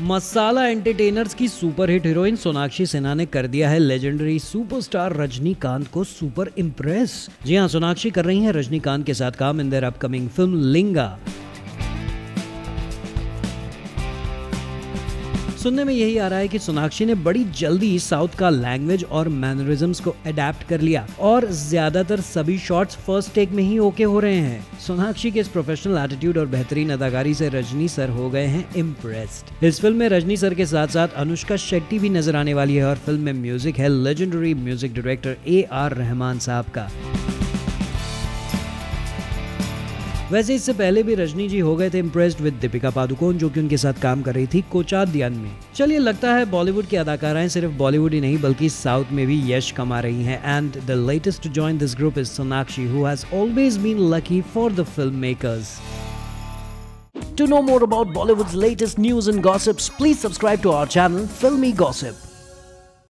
मसाला entertainers की superhit heroine Sonakshi Sinha ने कर दिया है लेजेंडरी सुपरस्टार रजनीकांत को सुपर इम्प्रेस। जी हां, सोनाक्षी कर रही हैं रजनीकांत के साथ काम in their upcoming film Lingaa. सुनने में यही आ रहा है कि सोनाक्षी ने बड़ी जल्दी साउथ का लैंग्वेज और मैनरिज्म्स को अडेप्ट कर लिया और ज्यादातर सभी शॉट्स फर्स्ट टेक में ही ओके हो रहे हैं। सोनाक्षी के इस प्रोफेशनल एटीट्यूड और बेहतरीन अदाकारी से रजनी सर हो गए हैं इम्प्रेस्ड। इस फिल्म में रजनी सर के साथ साथ अनुष्का शेट्टी भी नजर आने वाली है और फिल्म में म्यूजिक है legendary music director AR Rahman साहब का। वैसे इससे पहले भी रजनी जी हो गए थे इम्प्रेस्ड विद दीपिका पादुकोण, जो कि उनके साथ काम कर रही थी कोचाद्यन में। चलिए, लगता है बॉलीवुड की अदाकाराएं सिर्फ बॉलीवुड ही नहीं बल्कि साउथ में भी यश कमा रही हैं। And the latest to join this group is Sonakshi, who has always been lucky for the film makers. To know more about Bollywood's latest news and gossips, please subscribe to our channel Filmy Gossip.